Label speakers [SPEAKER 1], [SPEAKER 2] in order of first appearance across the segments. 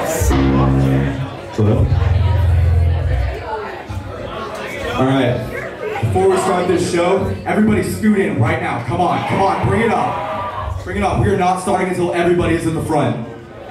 [SPEAKER 1] Alright, before we start this show, everybody scoot in right now. Come on, bring it up. Bring it up. We are not starting until everybody is in the front.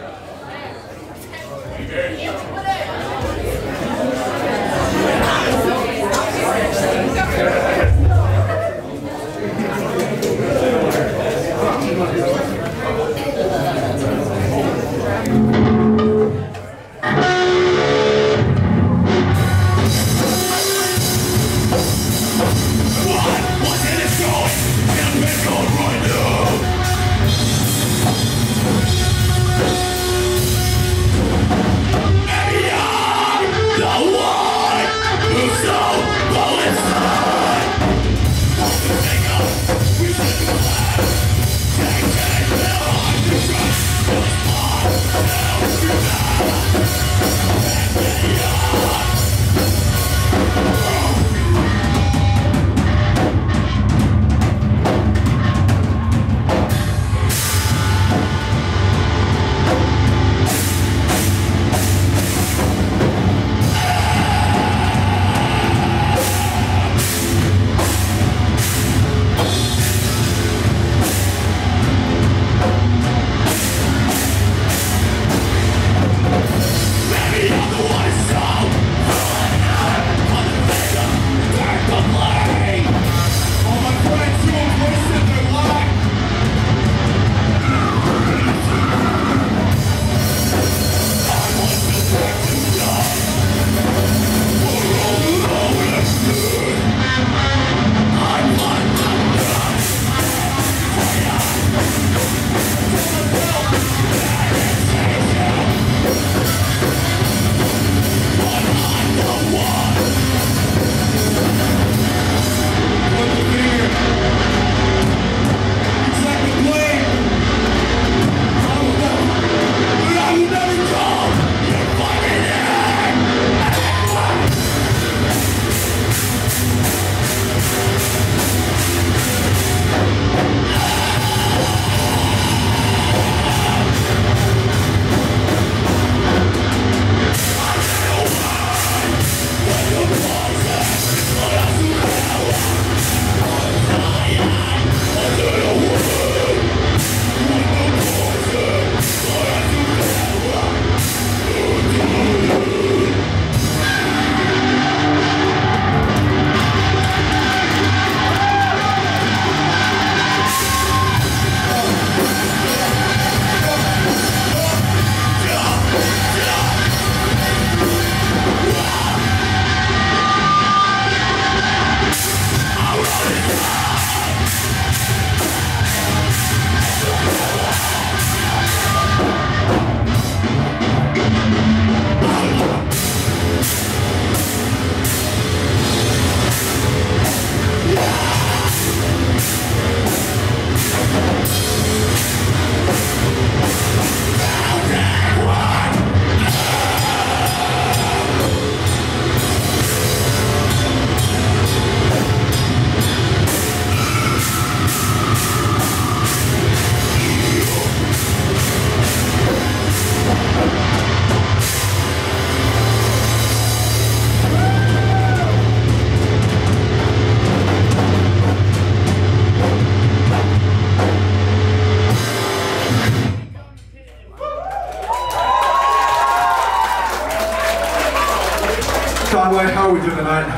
[SPEAKER 1] Conway, how are we doing tonight?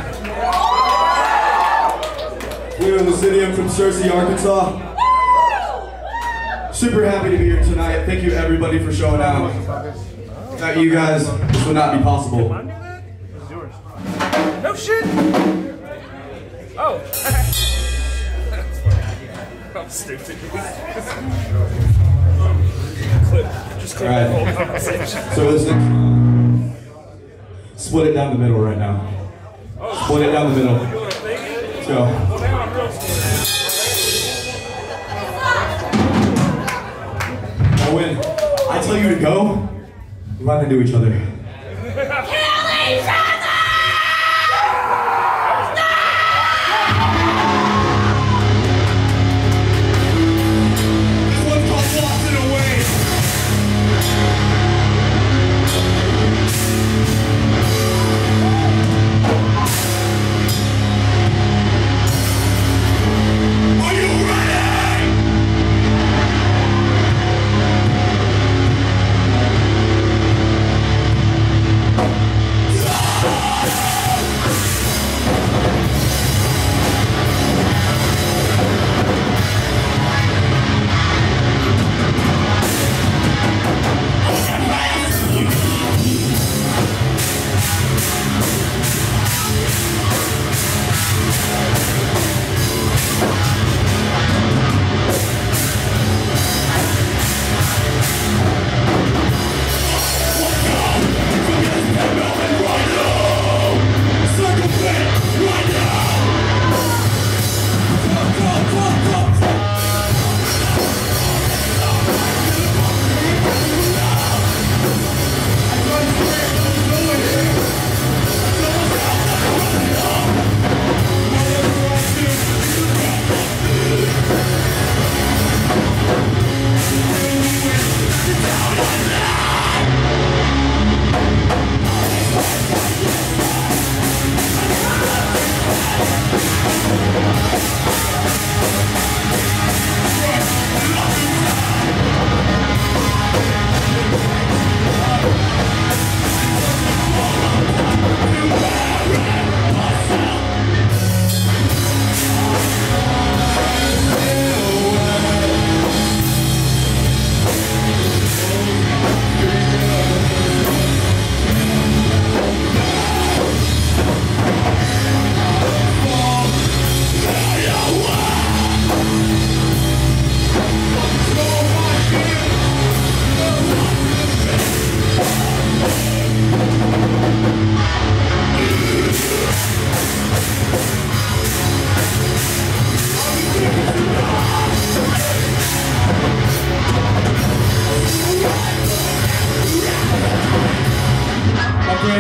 [SPEAKER 1] We're in Lucidium from Searcy, Arkansas. Super happy to be here tonight. Thank you everybody for showing out. Without you guys, this would not be possible.
[SPEAKER 2] No shit! Oh! I'm stupid.
[SPEAKER 1] Alright. So this next split it down the middle right now. Split it down the middle. Let's go. Now when I tell you to go, we're not gonna do each other.
[SPEAKER 3] Kill each other! This one's called Lost in a Way.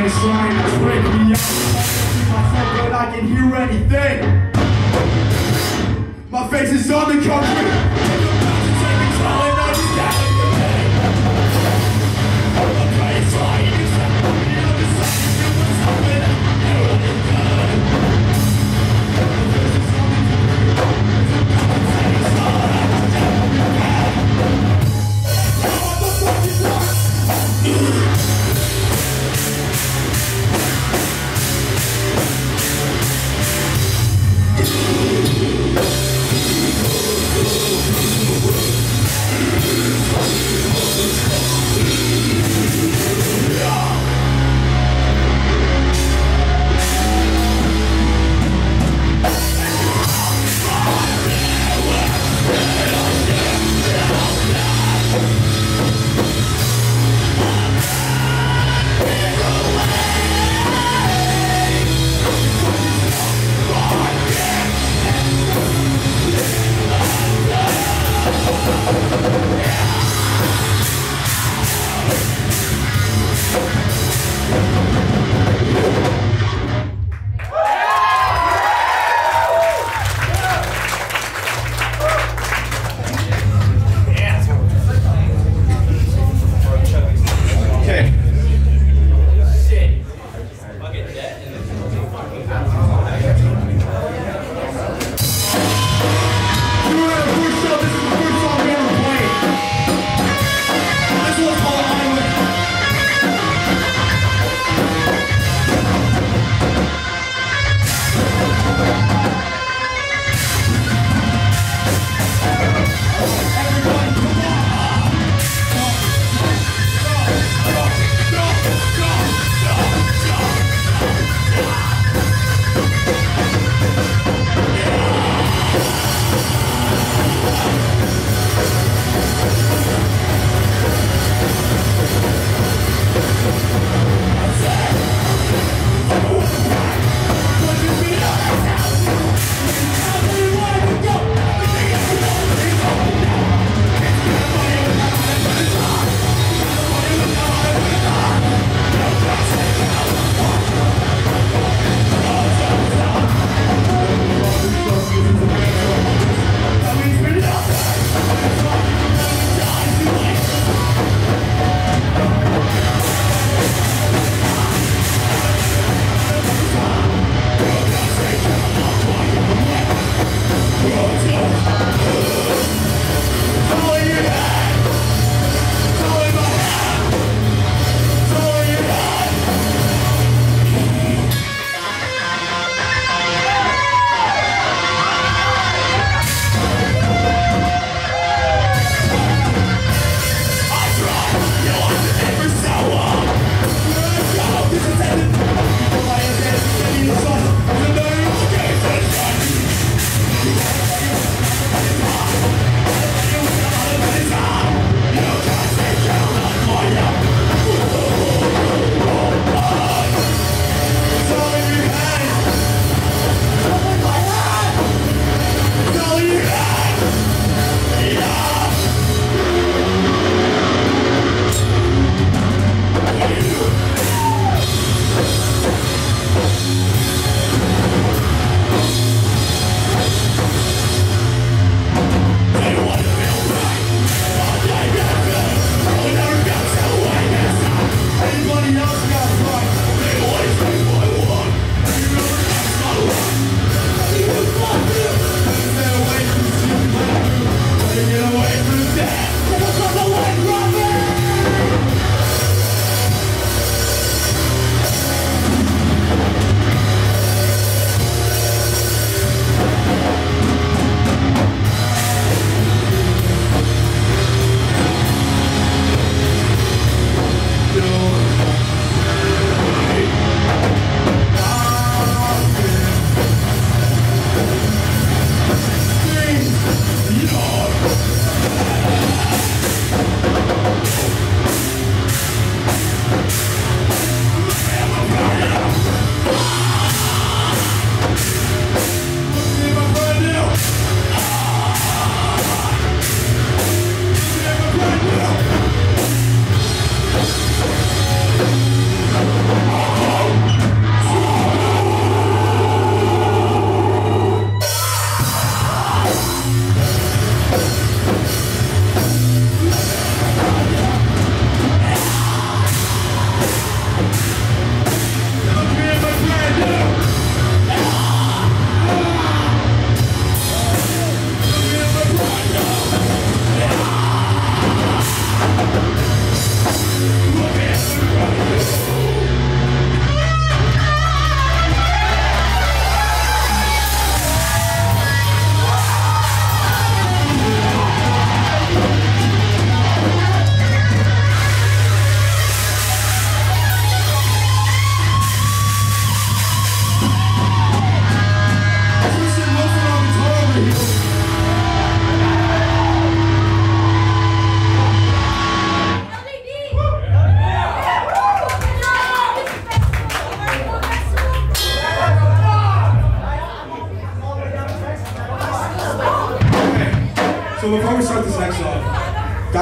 [SPEAKER 1] is trying to trick me. I see myself but I can hear anything. My face is on the concrete. Take me calling on you down. My brain is trying to accept me. I'm deciding to what's happening. Everything good.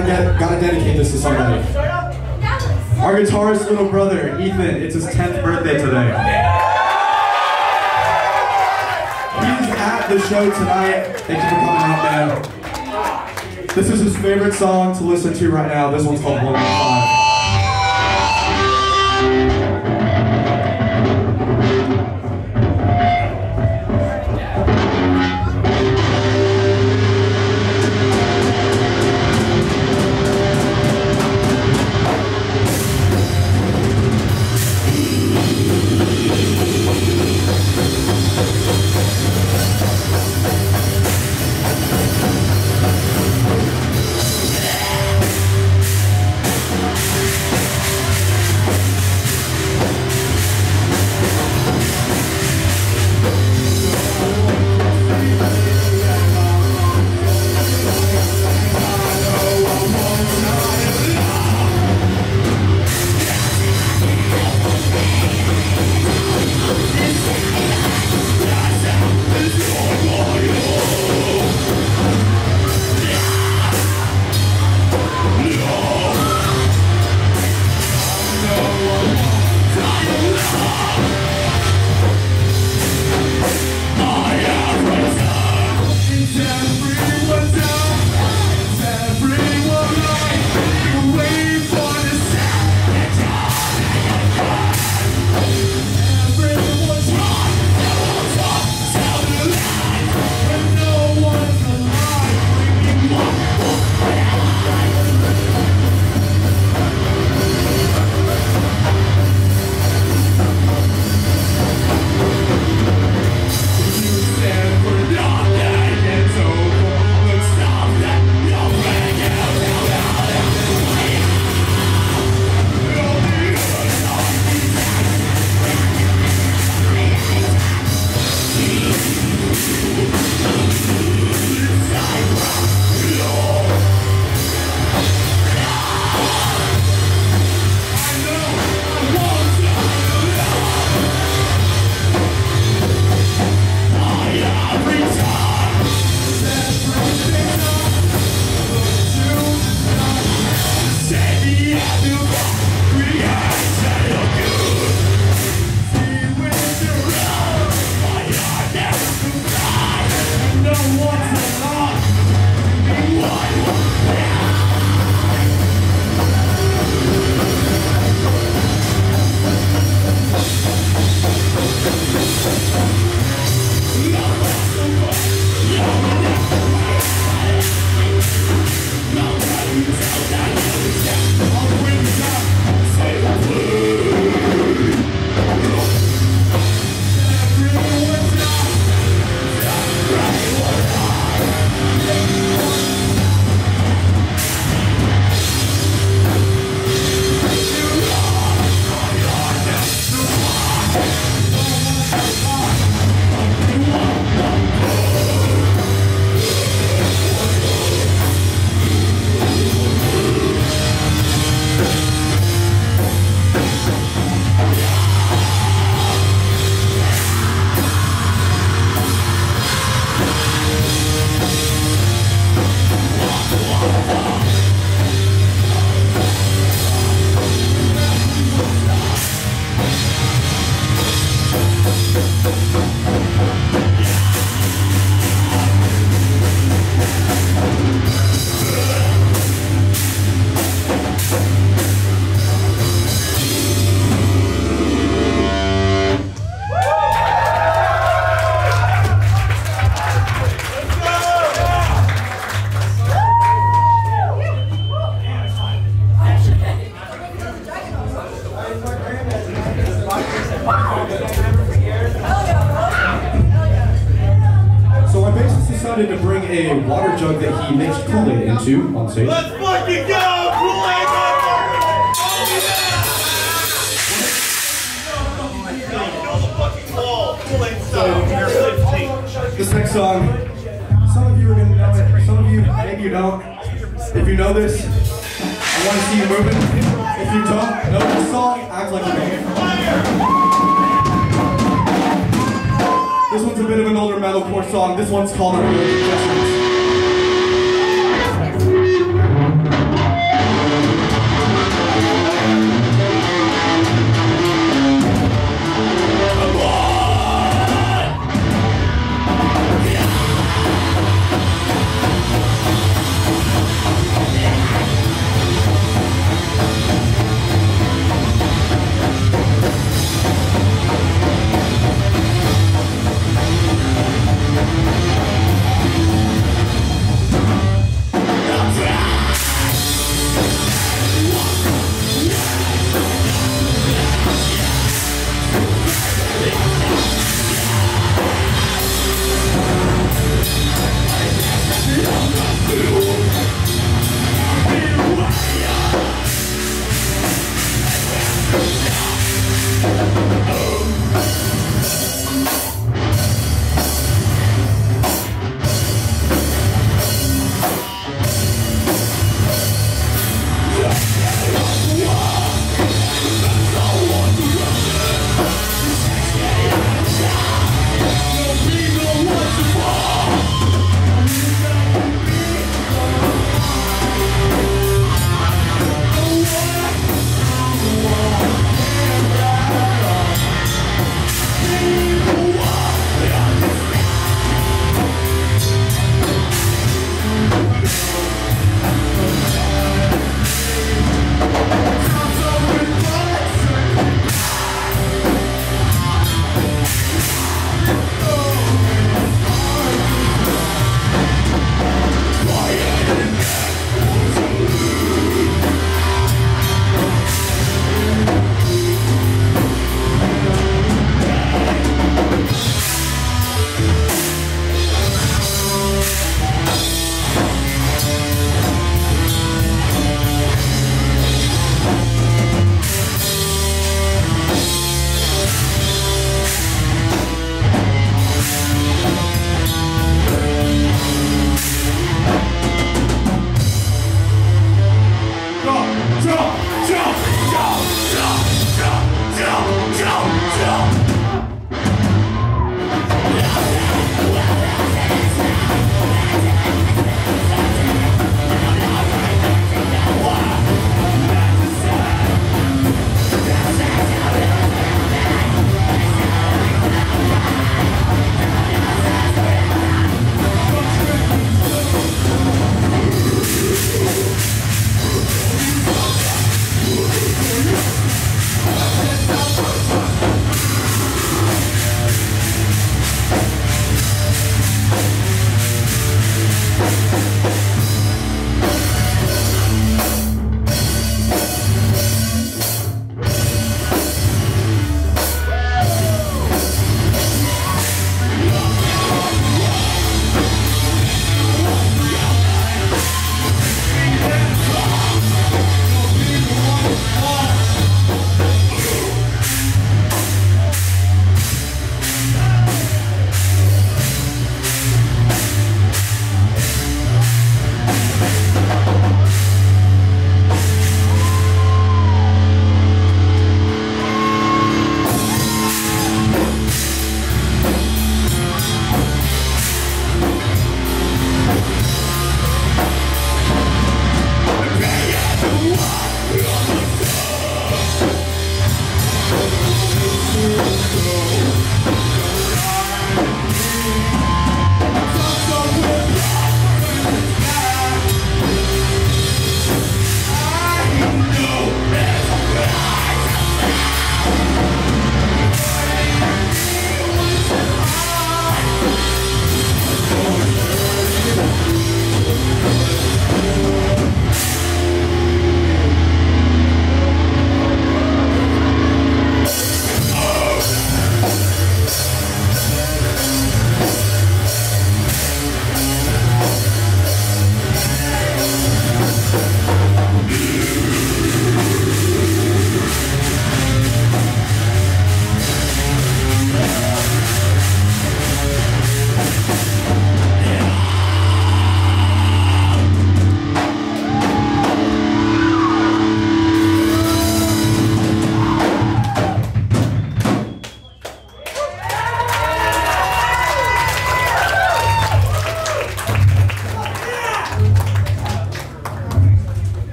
[SPEAKER 1] gotta dedicate this to somebody. Our guitarist's little brother, Ethan, it's his 10th birthday today. He's at the show tonight. Thank you for coming out, man. This is his favorite song to listen to right now. This one's called 115. decided to bring a water jug that he mixed Kool-Aid into on stage.
[SPEAKER 4] Let's fucking go! Kool-Aid!
[SPEAKER 1] This next song, some of you are going to know it, some of you, maybe you don't. If you know this, I want to see you moving. If you don't know this song, act like you know it. This one's a bit of an older metalcore song. This one's called Unreal Confessions.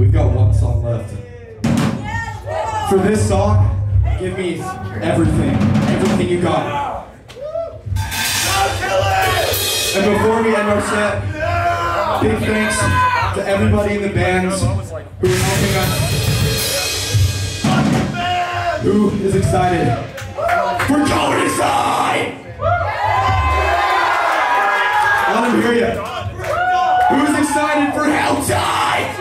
[SPEAKER 1] We've got one song left. For this song, give me everything you got. And before we end our set, big thanks to everybody in the bands who are helping us. Who is excited? We're going inside! Let him hear you. Who's excited for Helltide?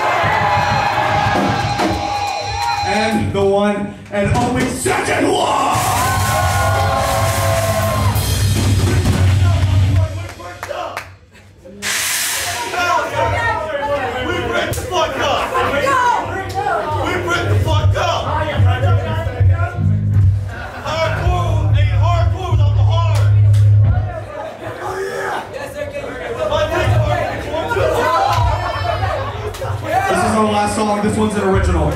[SPEAKER 1] And the one and only second one! Our last song, this one's an original.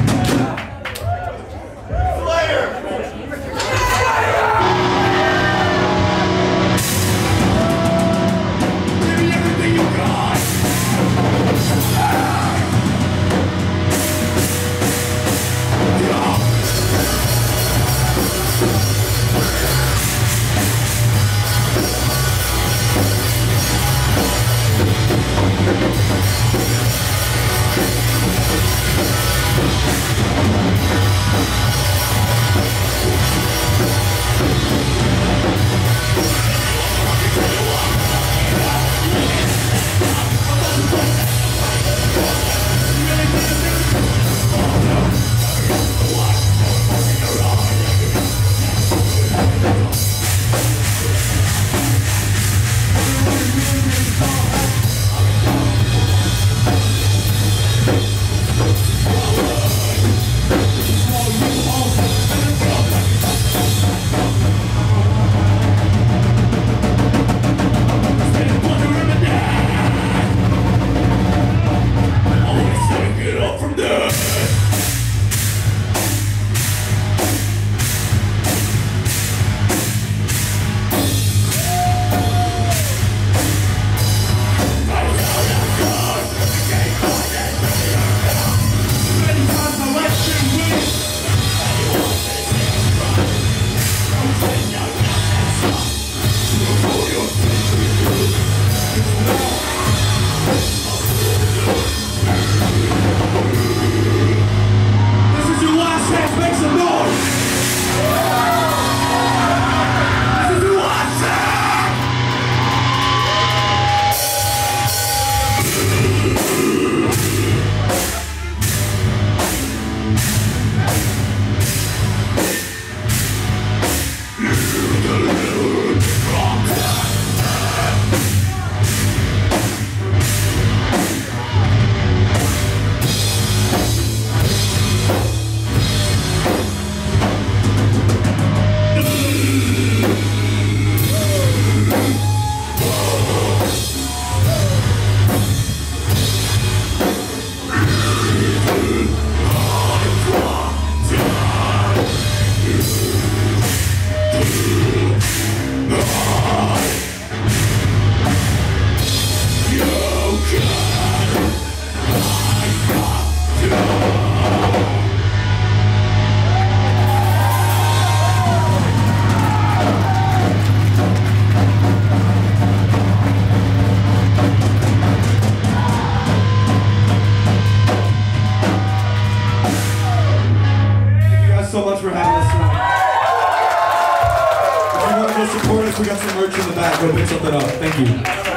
[SPEAKER 1] Give me everything you got. So much for having us tonight. If you want to go support us, we got some merch in the back. Go pick something up. Thank you.